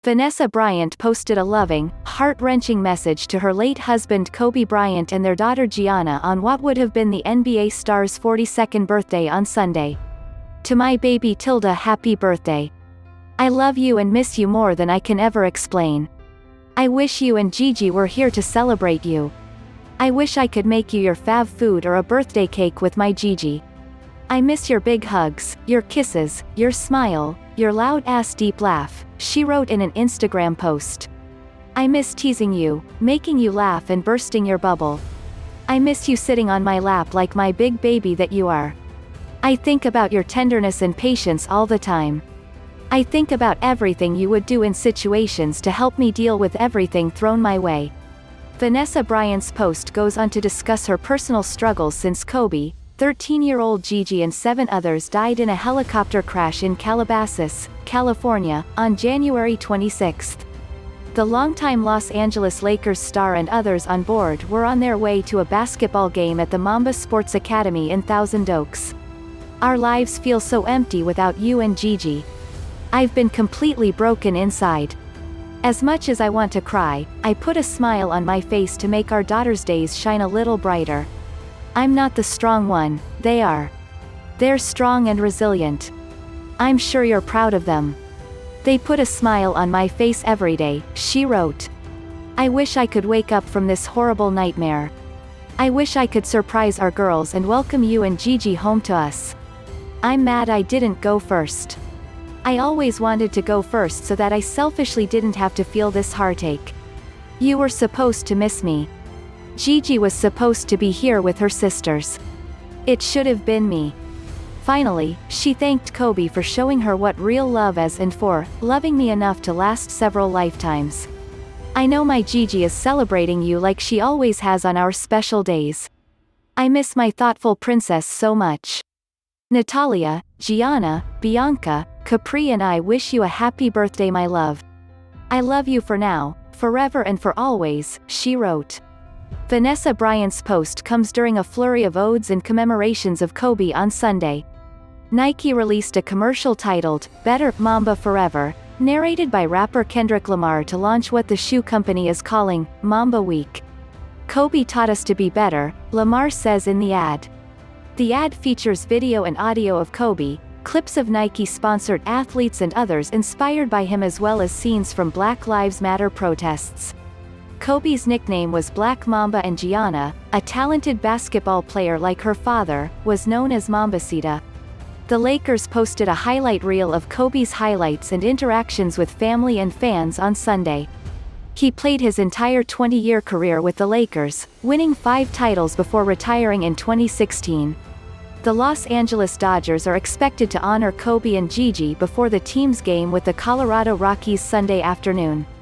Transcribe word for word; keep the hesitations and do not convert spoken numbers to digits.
Vanessa Bryant posted a loving, heart-wrenching message to her late husband Kobe Bryant and their daughter Gianna on what would have been the N B A star's forty-second birthday on Sunday. "To my baby Tilda, happy birthday. I love you and miss you more than I can ever explain. I wish you and Gigi were here to celebrate you. I wish I could make you your fav food or a birthday cake with my Gigi. I miss your big hugs, your kisses, your smile, your loud-ass deep laugh," she wrote in an Instagram post. "I miss teasing you, making you laugh and bursting your bubble. I miss you sitting on my lap like my big baby that you are. I think about your tenderness and patience all the time. I think about everything you would do in situations to help me deal with everything thrown my way." Vanessa Bryant's post goes on to discuss her personal struggles since Kobe, thirteen-year-old Gigi and seven others died in a helicopter crash in Calabasas, California, on January twenty-sixth. The longtime Los Angeles Lakers star and others on board were on their way to a basketball game at the Mamba Sports Academy in Thousand Oaks. "Our lives feel so empty without you and Gigi. I've been completely broken inside. As much as I want to cry, I put a smile on my face to make our daughters' days shine a little brighter. I'm not the strong one, they are. They're strong and resilient. I'm sure you're proud of them. They put a smile on my face every day," she wrote. "I wish I could wake up from this horrible nightmare. I wish I could surprise our girls and welcome you and Gigi home to us. I'm mad I didn't go first. I always wanted to go first so that I selfishly didn't have to feel this heartache. You were supposed to miss me. Gigi was supposed to be here with her sisters. It should have been me." Finally, she thanked Kobe for showing her what real love is and for loving me enough to last several lifetimes. "I know my Gigi is celebrating you like she always has on our special days. I miss my thoughtful princess so much. Natalia, Gianna, Bianca, Capri and I wish you a happy birthday, my love. I love you for now, forever and for always," she wrote. Vanessa Bryant's post comes during a flurry of odes and commemorations of Kobe on Sunday. Nike released a commercial titled, "Better, Mamba Forever," narrated by rapper Kendrick Lamar to launch what the shoe company is calling, Mamba Week. "Kobe taught us to be better," Lamar says in the ad. The ad features video and audio of Kobe, clips of Nike-sponsored athletes and others inspired by him as well as scenes from Black Lives Matter protests. Kobe's nickname was Black Mamba and Gianna, a talented basketball player like her father, was known as Mambacita. The Lakers posted a highlight reel of Kobe's highlights and interactions with family and fans on Sunday. He played his entire twenty-year career with the Lakers, winning five titles before retiring in twenty sixteen. The Los Angeles Dodgers are expected to honor Kobe and Gigi before the team's game with the Colorado Rockies Sunday afternoon.